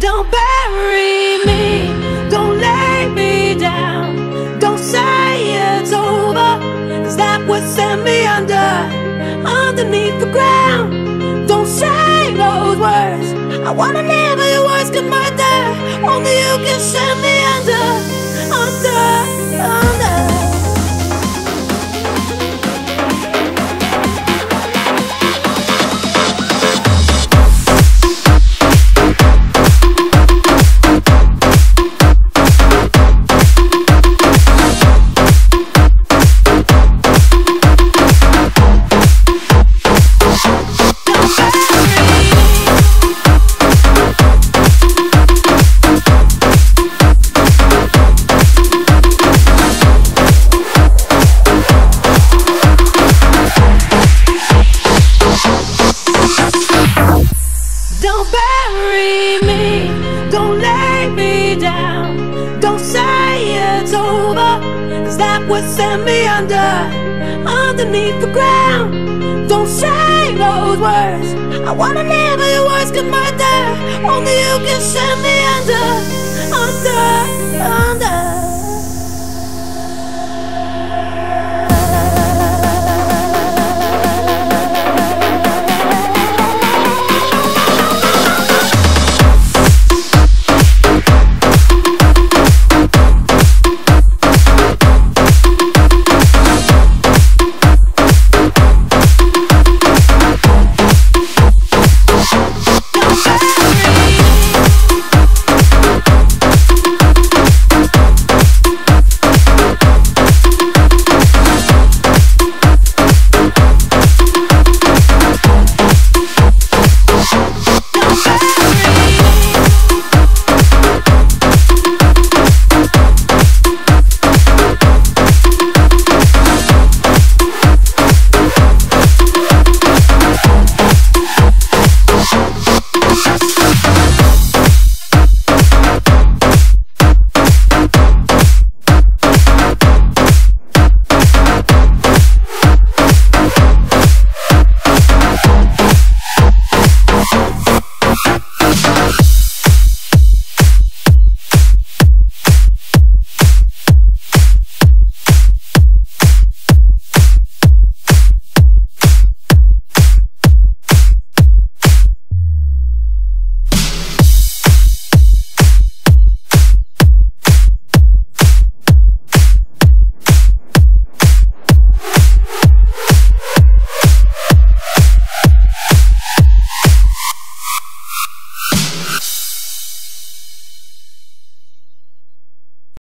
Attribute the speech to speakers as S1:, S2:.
S1: Don't bury me, don't lay me down. Don't say it's over, 'cause that would send me underneath the ground. Don't say those words, I wanna live but your words could murder. Only you can send me under. Don't bury me, don't lay me down. Don't say it's over, 'cause that would send me underneath the ground. Don't say those words, I wanna live but your words could murder. Only you can send me under.